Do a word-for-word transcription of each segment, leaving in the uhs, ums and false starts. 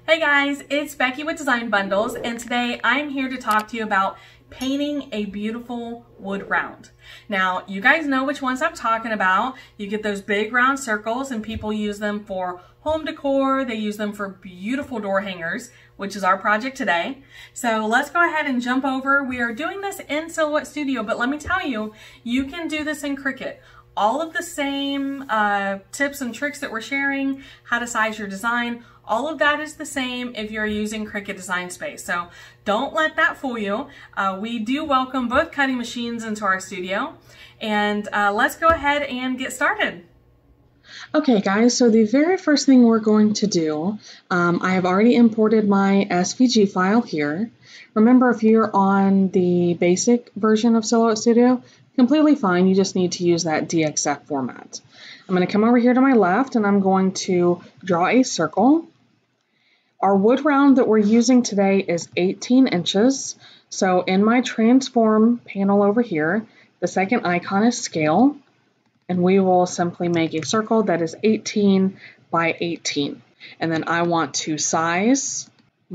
Hey guys, it's Becky with Design Bundles, and today I'm here to talk to you about painting a beautiful wood round. Now, you guys know which ones I'm talking about. You get those big round circles and people use them for home decor. They use them for beautiful door hangers, which is our project today. So let's go ahead and jump over. We are doing this in Silhouette Studio, but let me tell you, you can do this in Cricut. All of the same uh, tips and tricks that we're sharing, how to size your design, all of that is the same if you're using Cricut Design Space. So don't let that fool you. Uh, we do welcome both cutting machines into our studio. And uh, let's go ahead and get started. Okay guys, so the very first thing we're going to do, um, I have already imported my S V G file here. Remember, if you're on the basic version of Silhouette Studio, completely fine, you just need to use that D X F format. I'm going to come over here to my left and I'm going to draw a circle. Our wood round that we're using today is eighteen inches. So in my transform panel over here, the second icon is scale, and we will simply make a circle that is eighteen by eighteen. And then I want to size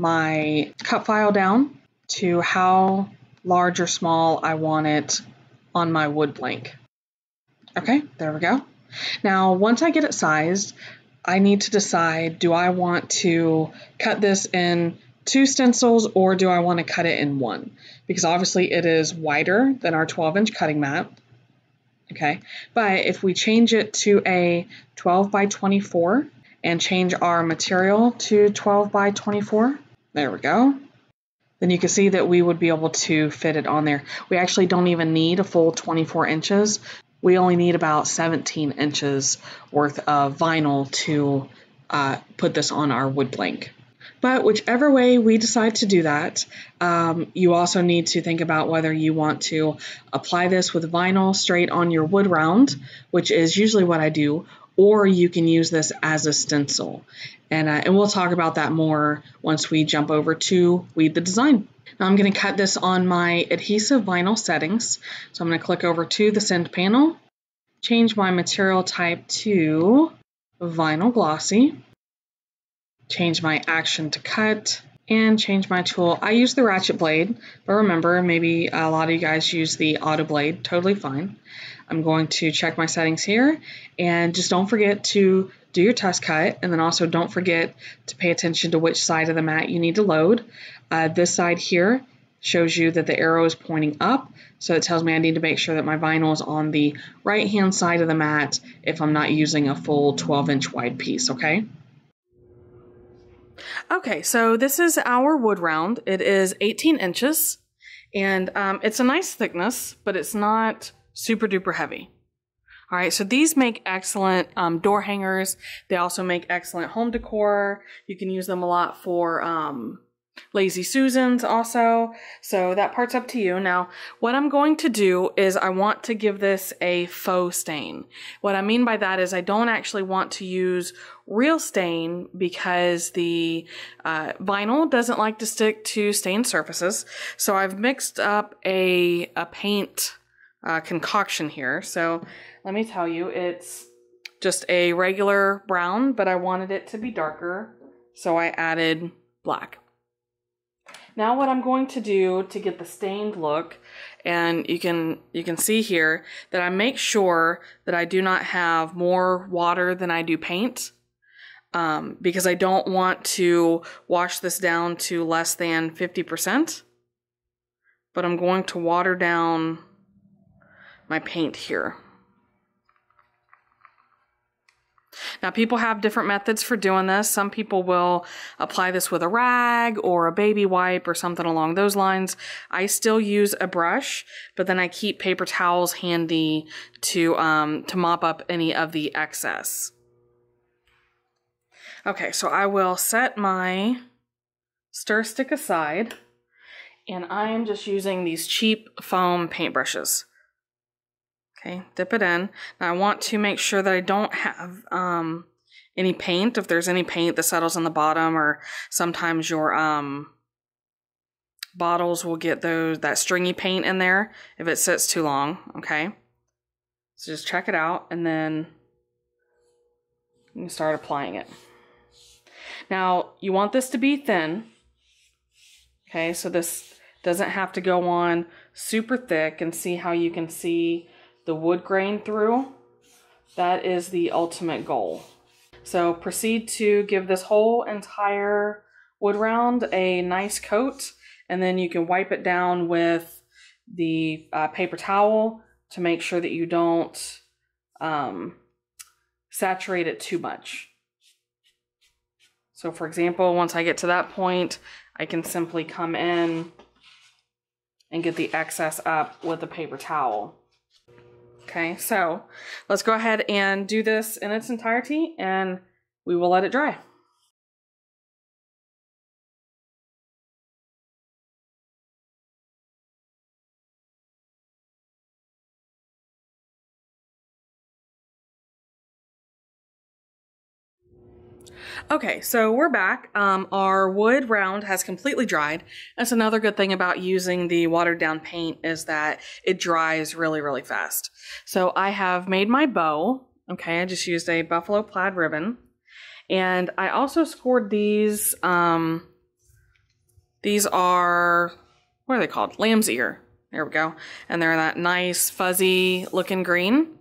my cut file down to how large or small I want it on my wood blank. Okay, there we go. Now, once I get it sized, I need to decide, do I want to cut this in two stencils or do I want to cut it in one? Because obviously it is wider than our twelve inch cutting mat. Okay, but if we change it to a twelve by twenty-four and change our material to twelve by twenty-four, there we go, then you can see that we would be able to fit it on there. We actually don't even need a full twenty-four inches. We only need about seventeen inches worth of vinyl to uh, put this on our wood blank. But whichever way we decide to do that, um, you also need to think about whether you want to apply this with vinyl straight on your wood round, which is usually what I do, or you can use this as a stencil. And, uh, and we'll talk about that more once we jump over to Weed the Design. Now I'm going to cut this on my adhesive vinyl settings. So I'm going to click over to the send panel, change my material type to vinyl glossy, change my action to cut, and change my tool. I use the ratchet blade, but remember, maybe a lot of you guys use the auto blade, totally fine. I'm going to check my settings here, and just don't forget to do your test cut, and then also don't forget to pay attention to which side of the mat you need to load. Uh, this side here shows you that the arrow is pointing up, so it tells me I need to make sure that my vinyl is on the right hand side of the mat if I'm not using a full twelve inch wide piece, okay? Okay, so this is our wood round. It is eighteen inches, and um, it's a nice thickness, but it's not super duper heavy. All right, so these make excellent um, door hangers. They also make excellent home decor. You can use them a lot for um, Lazy Susans also. So that part's up to you. Now, what I'm going to do is I want to give this a faux stain. What I mean by that is I don't actually want to use real stain because the uh, vinyl doesn't like to stick to stained surfaces. So I've mixed up a, a paint uh, concoction here. So let me tell you, it's just a regular brown, but I wanted it to be darker, so I added black. Now what I'm going to do to get the stained look, and you can you can see here that I make sure that I do not have more water than I do paint, um, because I don't want to wash this down to less than fifty percent, but I'm going to water down my paint here. Now, people have different methods for doing this. Some people will apply this with a rag or a baby wipe or something along those lines. I still use a brush, but then I keep paper towels handy to, um, to mop up any of the excess. Okay, so I will set my stir stick aside, and I am just using these cheap foam paintbrushes. Okay, dip it in. Now I want to make sure that I don't have um, any paint. If there's any paint that settles on the bottom, or sometimes your um, bottles will get those that stringy paint in there if it sits too long, okay? So just check it out and then you start applying it. Now, you want this to be thin. Okay, so this doesn't have to go on super thick, and see how you can see the wood grain through. That is the ultimate goal. So proceed to give this whole entire wood round a nice coat, and then you can wipe it down with the uh, paper towel to make sure that you don't um, saturate it too much. So for example, once I get to that point, I can simply come in and get the excess up with a paper towel. Okay, so let's go ahead and do this in its entirety, and we will let it dry. Okay, so we're back. Um, our wood round has completely dried. That's another good thing about using the watered down paint, is that it dries really, really fast. So I have made my bow. Okay, I just used a buffalo plaid ribbon. And I also scored these. Um, these are, what are they called? Lamb's ear. There we go. And they're that nice fuzzy looking green.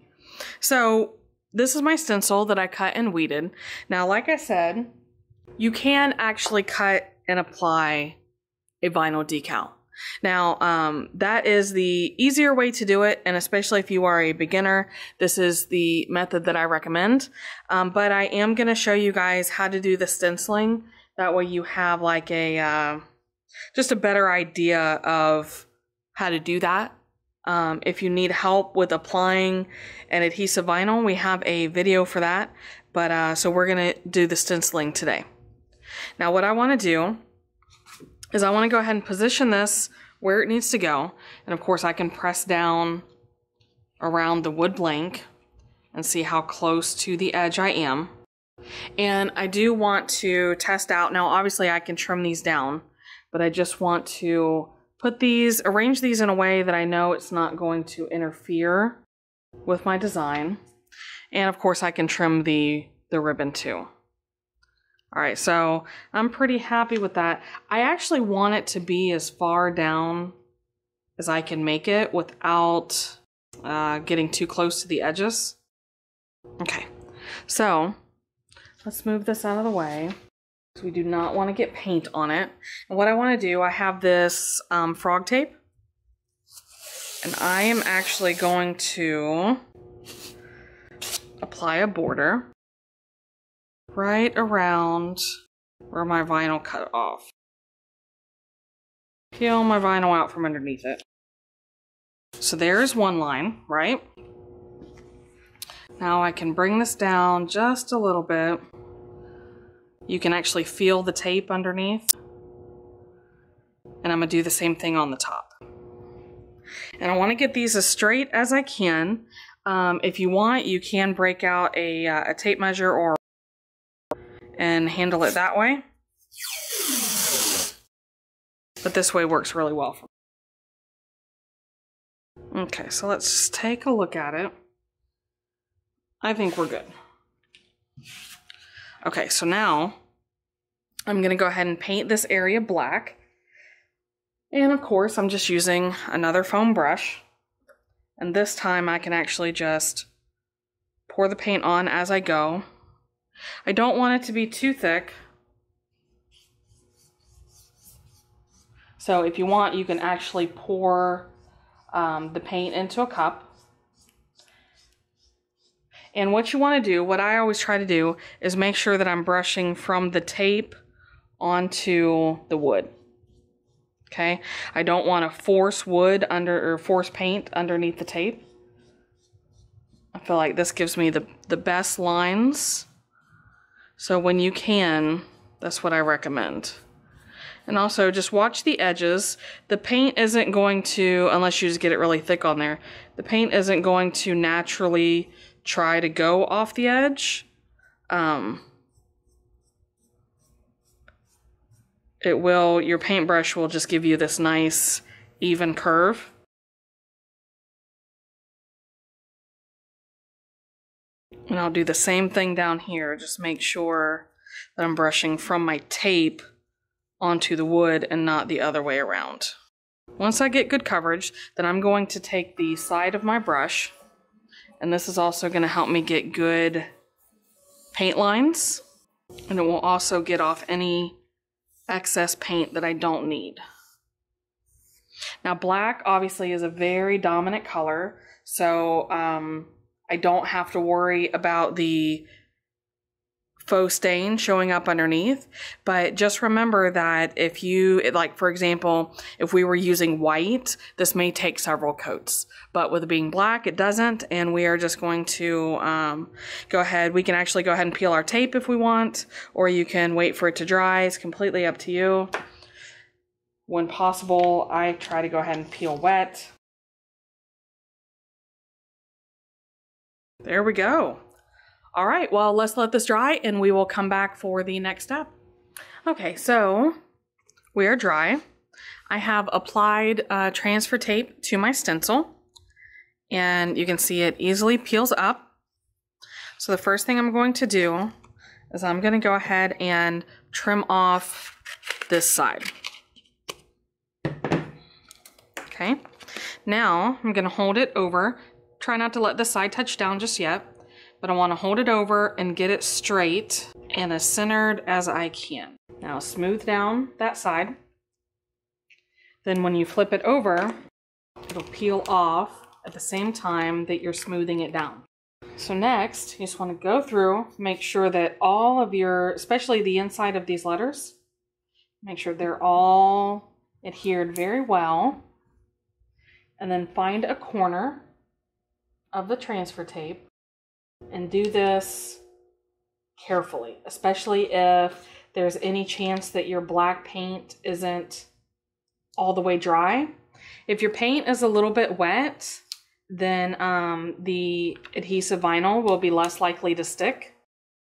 So this is my stencil that I cut and weeded. Now, like I said, you can actually cut and apply a vinyl decal. Now, um, that is the easier way to do it, and especially if you are a beginner, this is the method that I recommend. Um, but I am going to show you guys how to do the stenciling. That way you have like a, uh, just a better idea of how to do that. Um, if you need help with applying an adhesive vinyl, we have a video for that. But uh, so we're going to do the stenciling today. Now what I want to do is I want to go ahead and position this where it needs to go. And of course I can press down around the wood blank and see how close to the edge I am. And I do want to test out, now obviously I can trim these down, but I just want to put these, arrange these in a way that I know it's not going to interfere with my design. And of course I can trim the, the ribbon too. All right, so I'm pretty happy with that. I actually want it to be as far down as I can make it without uh, getting too close to the edges. Okay, so let's move this out of the way. We do not want to get paint on it. And what I want to do, I have this um, frog tape. And I am actually going to apply a border right around where my vinyl cut off. Peel my vinyl out from underneath it. So there's one line, right? Now I can bring this down just a little bit. You can actually feel the tape underneath. And I'm going to do the same thing on the top. And I want to get these as straight as I can. Um, if you want, you can break out a, uh, a tape measure or and handle it that way. But this way works really well for me. Okay, so let's just take a look at it. I think we're good. Okay, so now I'm going to go ahead and paint this area black. And of course, I'm just using another foam brush. And this time I can actually just pour the paint on as I go. I don't want it to be too thick. So if you want, you can actually pour um, the paint into a cup. And what you want to do, what I always try to do, is make sure that I'm brushing from the tape onto the wood. Okay, I don't want to force wood under or force paint underneath the tape. I feel like this gives me the, the best lines. So when you can, that's what I recommend. And also just watch the edges. The paint isn't going to, unless you just get it really thick on there, the paint isn't going to naturally try to go off the edge. Um, it will, your paintbrush will just give you this nice even curve. And I'll do the same thing down here. Just make sure that I'm brushing from my tape onto the wood and not the other way around. Once I get good coverage, then I'm going to take the side of my brush, and this is also going to help me get good paint lines, and it will also get off any excess paint that I don't need. Now black obviously is a very dominant color, so um, I don't have to worry about the faux stain showing up underneath, but just remember that if you, like for example, if we were using white, this may take several coats, but with it being black, it doesn't, and we are just going to um, go ahead, we can actually go ahead and peel our tape if we want, or you can wait for it to dry. It's completely up to you. When possible, I try to go ahead and peel wet. There we go. All right, well, let's let this dry and we will come back for the next step. Okay, so we are dry. I have applied uh, transfer tape to my stencil, and you can see it easily peels up. So the first thing I'm going to do is I'm going to go ahead and trim off this side. Okay, now I'm going to hold it over. Try not to let the side touch down just yet, but I want to hold it over and get it straight and as centered as I can. Now smooth down that side. Then when you flip it over, it'll peel off at the same time that you're smoothing it down. So next, you just want to go through, make sure that all of your, especially the inside of these letters, make sure they're all adhered very well. And then find a corner of the transfer tape and do this carefully, especially if there's any chance that your black paint isn't all the way dry. If your paint is a little bit wet, then um, the adhesive vinyl will be less likely to stick.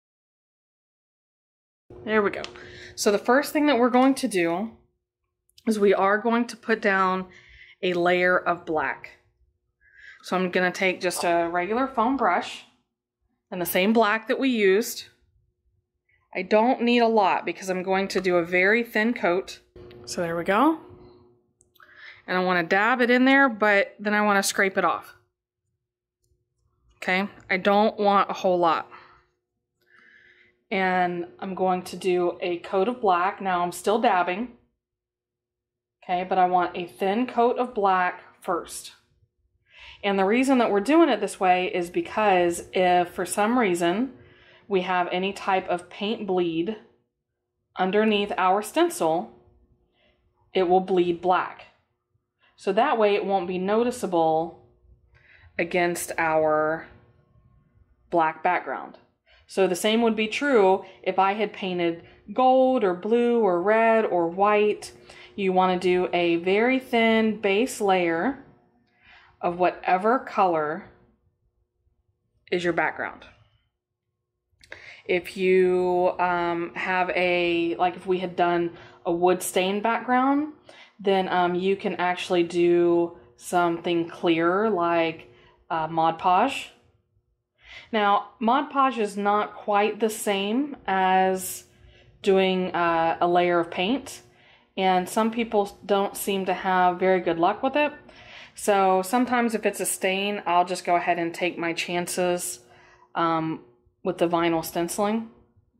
There we go. So the first thing that we're going to do is we are going to put down a layer of black. So I'm going to take just a regular foam brush and the same black that we used. I don't need a lot because I'm going to do a very thin coat. So there we go. And I want to dab it in there, but then I want to scrape it off. Okay, I don't want a whole lot. And I'm going to do a coat of black. Now I'm still dabbing. Okay, but I want a thin coat of black first. And the reason that we're doing it this way is because if for some reason we have any type of paint bleed underneath our stencil, it will bleed black. So that way it won't be noticeable against our black background. So the same would be true if I had painted gold or blue or red or white. You want to do a very thin base layer of whatever color is your background. If you um, have a, like if we had done a wood stain background, then um, you can actually do something clear like uh, Mod Podge. Now, Mod Podge is not quite the same as doing uh, a layer of paint, and some people don't seem to have very good luck with it. So sometimes if it's a stain, I'll just go ahead and take my chances um, with the vinyl stenciling,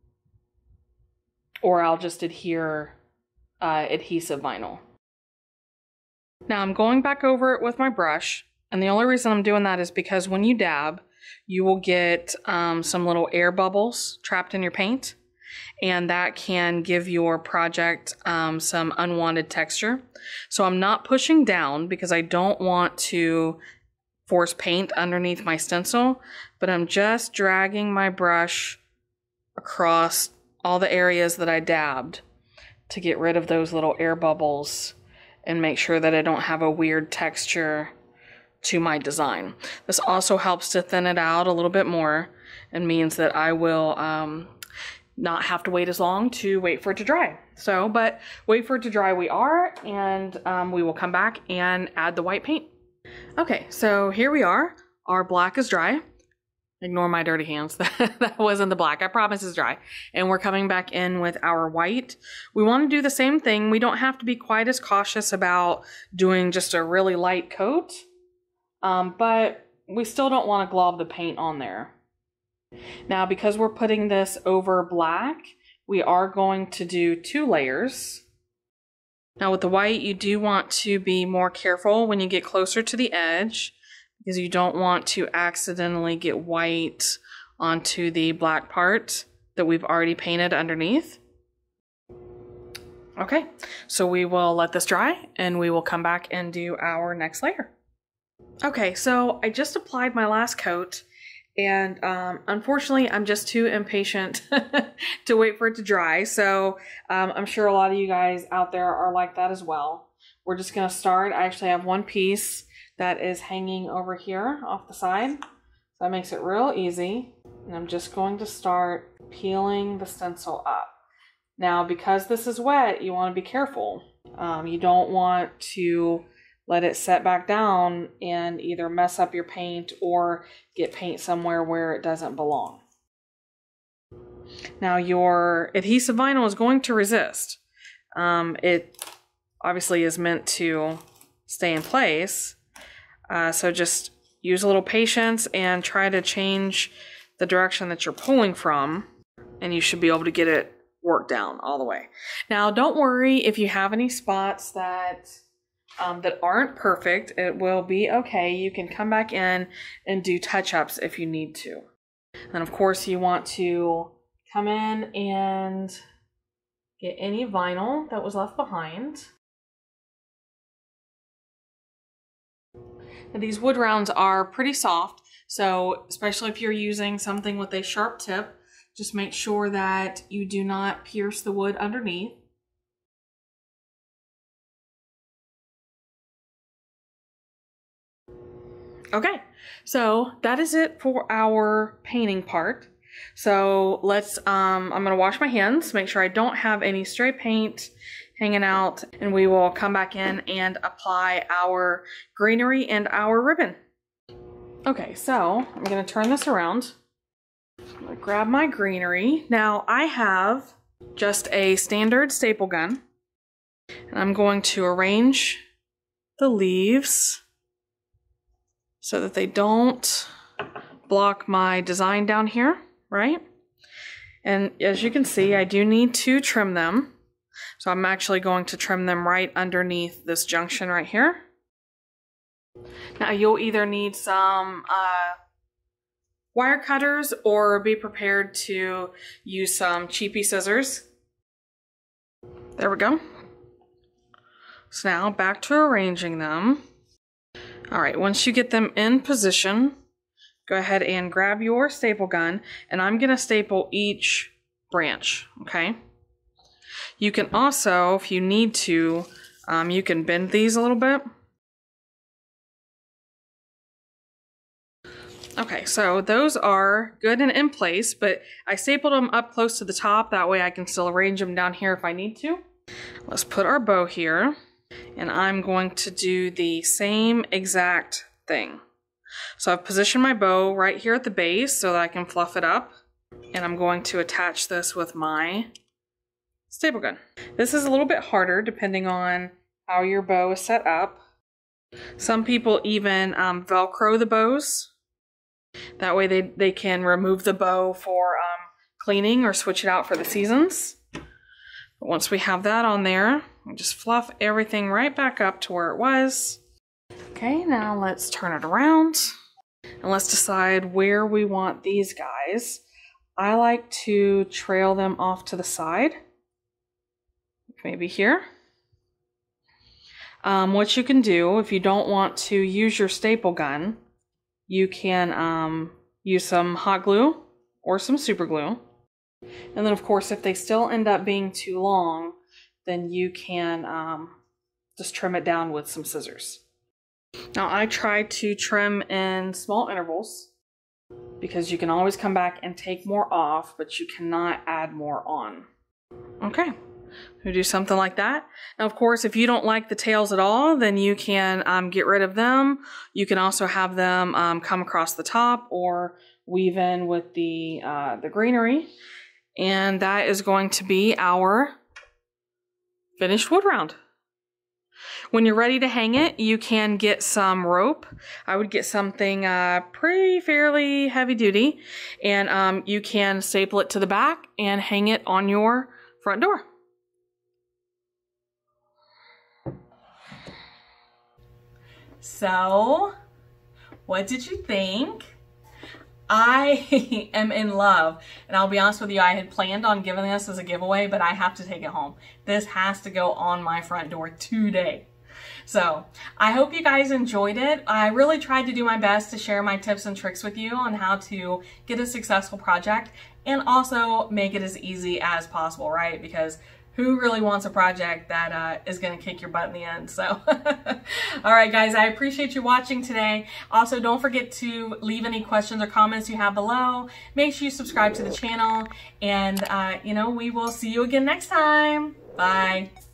or I'll just adhere uh, adhesive vinyl. Now I'm going back over it with my brush, and the only reason I'm doing that is because when you dab, you will get um, some little air bubbles trapped in your paint, and that can give your project um, some unwanted texture. So I'm not pushing down because I don't want to force paint underneath my stencil, but I'm just dragging my brush across all the areas that I dabbed to get rid of those little air bubbles and make sure that I don't have a weird texture to my design. This also helps to thin it out a little bit more and means that I will um, not have to wait as long to wait for it to dry. So, but wait for it to dry we are, and um, we will come back and add the white paint. Okay, so here we are. Our black is dry. Ignore my dirty hands. That wasn't the black. I promise it's dry. And we're coming back in with our white. We want to do the same thing. We don't have to be quite as cautious about doing just a really light coat. Um, but we still don't want to glob the paint on there. Now, because we're putting this over black, we are going to do two layers. Now with the white, you do want to be more careful when you get closer to the edge, because you don't want to accidentally get white onto the black part that we've already painted underneath. Okay, so we will let this dry and we will come back and do our next layer. Okay, so I just applied my last coat, and um, unfortunately I'm just too impatient to wait for it to dry. So um, I'm sure a lot of you guys out there are like that as well. We're just gonna start. I actually have one piece that is hanging over here off the side. So that makes it real easy. And I'm just going to start peeling the stencil up. Now, because this is wet, you want to be careful. Um, you don't want to let it set back down and either mess up your paint or get paint somewhere where it doesn't belong. Now, your adhesive vinyl is going to resist. Um, it obviously is meant to stay in place. Uh, so just use a little patience and try to change the direction that you're pulling from, and you should be able to get it worked down all the way. Now, don't worry if you have any spots that um, that aren't perfect. It will be okay. You can come back in and do touch-ups if you need to. And of course, you want to come in and get any vinyl that was left behind. Now, these wood rounds are pretty soft, so especially if you're using something with a sharp tip, just make sure that you do not pierce the wood underneath. Okay, so that is it for our painting part. So let's, um, I'm gonna wash my hands, make sure I don't have any stray paint hanging out, and we will come back in and apply our greenery and our ribbon. Okay, so I'm gonna turn this around. I'm gonna grab my greenery. Now I have just a standard staple gun, and I'm going to arrange the leaves so that they don't block my design down here, right? And as you can see, I do need to trim them. So I'm actually going to trim them right underneath this junction right here. Now you'll either need some uh, wire cutters or be prepared to use some cheapy scissors. There we go. So now back to arranging them. All right, once you get them in position, go ahead and grab your staple gun, and I'm gonna staple each branch, okay? You can also, if you need to, um, you can bend these a little bit. Okay, so those are good and in place, but I stapled them up close to the top. That way I can still arrange them down here if I need to. Let's put our bow here, and I'm going to do the same exact thing. So I've positioned my bow right here at the base so that I can fluff it up, and I'm going to attach this with my staple gun. This is a little bit harder depending on how your bow is set up. Some people even um, Velcro the bows. That way they, they can remove the bow for um, cleaning or switch it out for the seasons. But once we have that on there, we just fluff everything right back up to where it was. Okay, now let's turn it around and let's decide where we want these guys. I like to trail them off to the side. Maybe here. Um, what you can do if you don't want to use your staple gun, you can um, use some hot glue or some super glue. And then of course, if they still end up being too long, then you can um, just trim it down with some scissors. Now I try to trim in small intervals because you can always come back and take more off, but you cannot add more on. Okay. We do something like that. Now, of course, if you don't like the tails at all, then you can um, get rid of them. You can also have them um, come across the top or weave in with the, uh, the greenery. And that is going to be our finished wood round. When you're ready to hang it, you can get some rope. I would get something uh, pretty fairly heavy duty, and um, you can staple it to the back and hang it on your front door. So, what did you think? I am in love, and I'll be honest with you, I had planned on giving this as a giveaway, but I have to take it home. This has to go on my front door today. So I hope you guys enjoyed it. I really tried to do my best to share my tips and tricks with you on how to get a successful project and also make it as easy as possible, right? Because who really wants a project that uh, is going to kick your butt in the end? So, all right, guys, I appreciate you watching today. Also, don't forget to leave any questions or comments you have below. Make sure you subscribe to the channel, and, uh, you know, we will see you again next time. Bye.